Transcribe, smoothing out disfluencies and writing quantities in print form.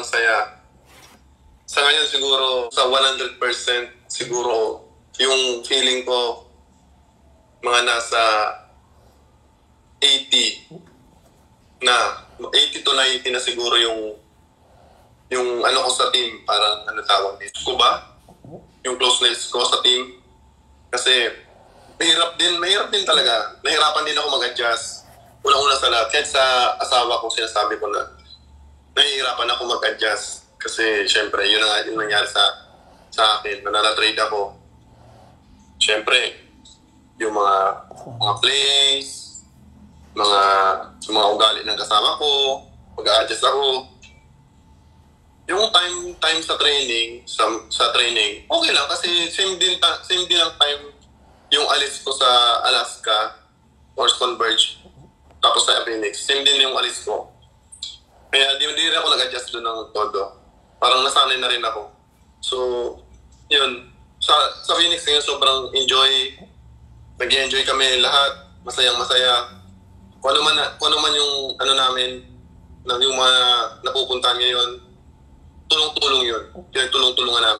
masaya. Sa ngayon siguro, sa 100% siguro, yung feeling ko, mga nasa 80 na, 80 to 90 na siguro yung ano ko sa team, parang ano tawag dito ko ba? Yung closeness ko sa team. Kasi mahirap din talaga. Nahirapan din ako mag-adjust. Unang-una sa lahat, kahit sa asawa ko sinasabi ko na nahihirapan ako mag-adjust. Kasi syempre, yun ang nangyari sa akin. Nanana-trade ako. Syempre, yung mga plays, mga ugali ng kasama ko, mag-a-adjust ako. Yung time sa training, sa training, okay lang kasi same din ang time yung alis ko sa Alaska or Converge tapos sa Phoenix. Same din yung alis ko. Kaya di rin ako nag-adjust doon ng todo. Parang nasanay na rin ako. So, yun. Sa Phoenix ngayon sobrang enjoy. Nag-enjoy kami lahat. Masayang-masaya. Kung ano man yung ano namin, yung mga napupuntahan ngayon, tulong-tulong yun. Yung tulong-tulungan namin.